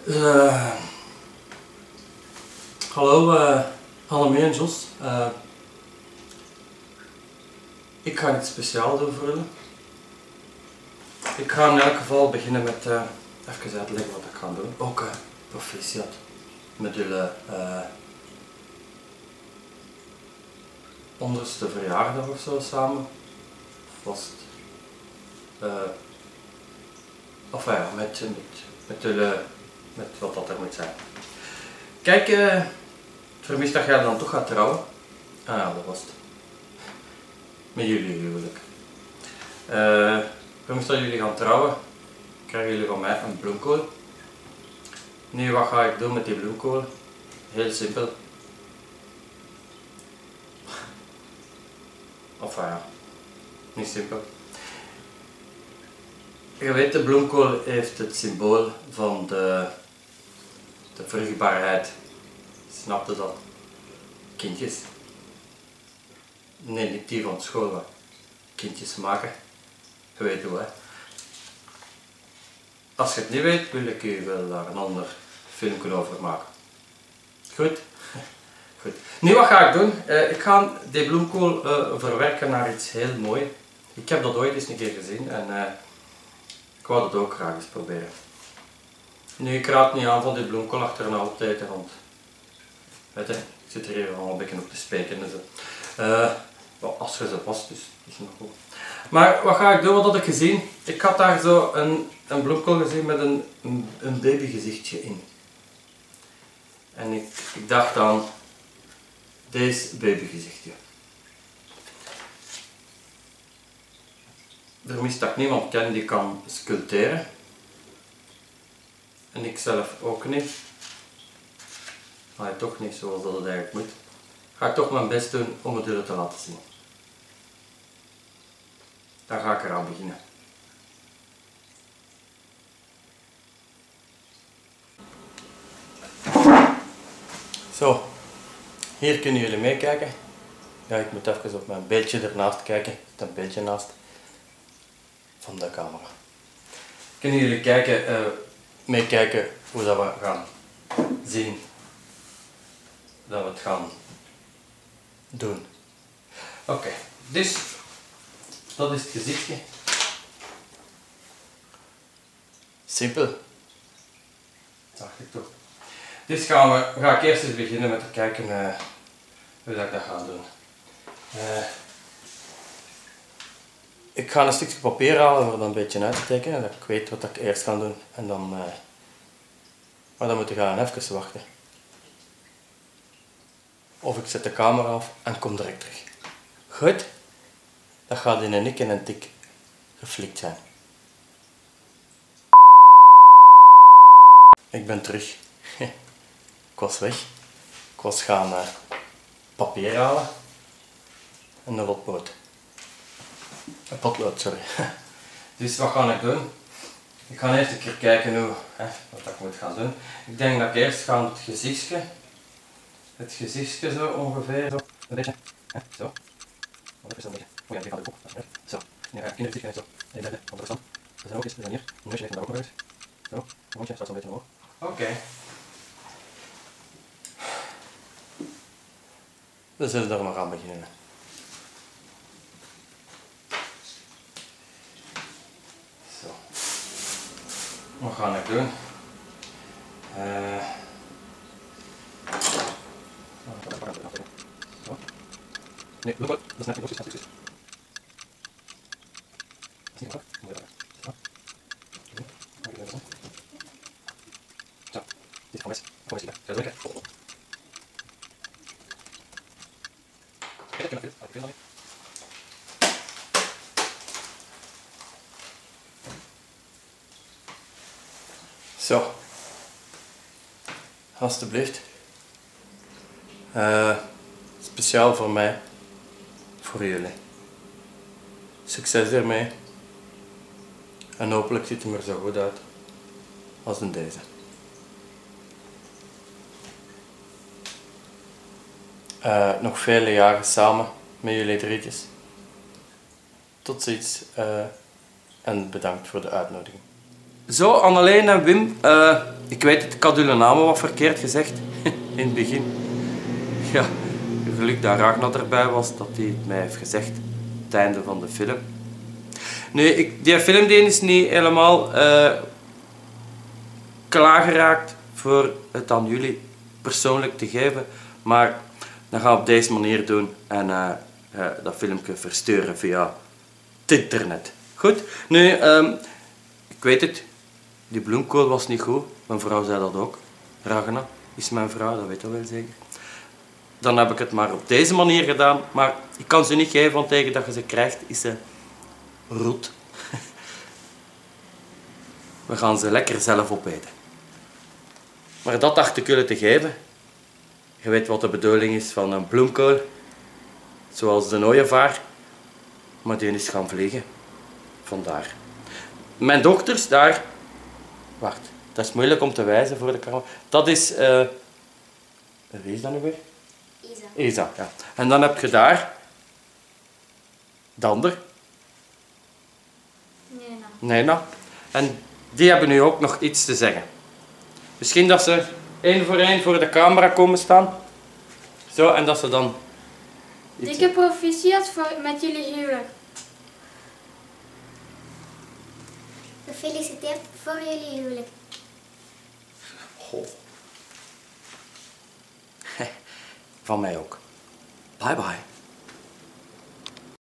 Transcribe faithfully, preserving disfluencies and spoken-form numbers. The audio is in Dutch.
Uh, hallo uh, Annemie en Jos. Uh, ik ga iets speciaals doen voor jullie. Ik ga in elk geval beginnen met uh, even uitleggen wat ik ga doen. Ook uh, proficiat met jullie uh, honderdste verjaardag of zo samen. Of was het? Uh, of ja, met, met, met jullie, met wat dat er moet zijn. Kijk, uh, het vermist dat jij dan toch gaat trouwen. Ah ja, dat was het. Met jullie huwelijk. Uh, vermist dat jullie gaan trouwen, krijgen jullie van mij een bloemkool. Nu, wat ga ik doen met die bloemkool? Heel simpel. Of ja, niet simpel. Je weet, de bloemkool heeft het symbool van de, de vruchtbaarheid. Snap je dat? Kindjes. Nee, niet die van school, maar kindjes maken. Je weet hoe, hè. Als je het niet weet, wil ik je wel daar een ander filmpje over maken. Goed? Goed. Nu, wat ga ik doen? Uh, ik ga die bloemkool uh, verwerken naar iets heel moois. Ik heb dat ooit eens een keer gezien en uh, ik wou dat ook graag eens proberen. Nu, ik raad niet aan van die bloemkool achterna op te eten, want weet je, ik zit er hier al een beetje op te speken en zo. Uh, well, als je ze past, dus is nog goed. Maar wat ga ik doen? Wat had ik gezien? Ik had daar zo een, een bloemkool gezien met een, een, een babygezichtje in. En ik, ik dacht aan deze babygezichtje. Er mist dat ik niemand ken die kan sculpteren. En ik zelf ook niet. Maar toch niet zoals dat het eigenlijk moet. Ga ik toch mijn best doen om het jullie te laten zien. Daar ga ik eraan beginnen. Zo, hier kunnen jullie meekijken. Ja, ik moet even op mijn beeldje ernaast kijken. Dat beeldje naast van de camera. Kunnen jullie kijken, uh, meekijken hoe dat we gaan zien dat we het gaan doen. Oké, okay, dus dat is het gezichtje. Simpel. Dacht ik toch. Dus gaan we, ga ik eerst eens beginnen met te kijken uh, hoe dat ik dat ga doen. Uh, ik ga een stukje papier halen om er dan een beetje uit te tekenen, dat ik weet wat ik eerst ga doen. En dan, uh, maar dan moet ik gaan even wachten. Of ik zet de camera af en kom direct terug. Goed? Dat gaat in een ik en een tik geflikt zijn. Ik ben terug. Ik was weg. Ik was gaan uh, papier halen. En een potlood. Een potlood, sorry. Dus wat ga ik doen? Ik ga eerst een keer kijken hoe, hè, wat ik moet gaan doen. Ik denk dat ik eerst ga het gezichtje. Het gezichtje zo ongeveer. Zo, een beetje. Hè, zo. Wat even zo een beetje. Oh ja, die gaat ook. Zo. Nu ga ik in het gezichtje zo. En derde, onderstand. We zijn ook eens, we zijn hier. Een neusje heeft daar ook nog eens. Zo. Een mondje staat zo'n beetje omhoog. Oké. Okay. We zullen er maar aan beginnen. Zo. Wat ga ik doen? Uh, Zo. Nee, look wat. Dat is net niet precies. Dat is niet goed. Moet je dat. Zo. Zo. Dit kan best. Kom eens hier. Ga je zo Kijk, ik kan het niet. Zo. Alsjeblieft. Uh, speciaal voor mij. Voor jullie. Succes ermee. En hopelijk ziet het er zo goed uit als in deze. Uh, nog vele jaren samen met jullie drietjes. Tot ziens uh, en bedankt voor de uitnodiging. Zo, Anneleen en Wim. Uh, ik weet het, ik had jullie namen wat verkeerd gezegd. In het begin. Ja, geluk dat Ragnar erbij was, dat hij het mij heeft gezegd. Het einde van de film. Nu, ik, die film die is niet helemaal uh, klaargeraakt voor het aan jullie persoonlijk te geven. Maar dat gaan we op deze manier doen. En uh, uh, dat filmpje versturen via het internet. Goed? Nu, um, ik weet het. Die bloemkool was niet goed. Mijn vrouw zei dat ook. Ragna is mijn vrouw, dat weet je wel zeker. Dan heb ik het maar op deze manier gedaan. Maar ik kan ze niet geven, want tegen dat je ze krijgt is ze roet. We gaan ze lekker zelf opeten. Maar dat dacht ik jullie te geven. Je weet wat de bedoeling is van een bloemkool. Zoals de ooievaar. Maar die is gaan vliegen. Vandaar. Mijn dochters daar... Wacht, dat is moeilijk om te wijzen voor de camera. Dat is... Uh... Wie is dat nu weer? Isa. Isa, ja. En dan heb je daar... Dander. Nena. Nena. En die hebben nu ook nog iets te zeggen. Misschien dat ze één voor één voor de camera komen staan. Zo, en dat ze dan... Dikke proficiat voor, met jullie huwelijk. Gefeliciteerd voor jullie huwelijk. Goh. Van mij ook. Bye bye.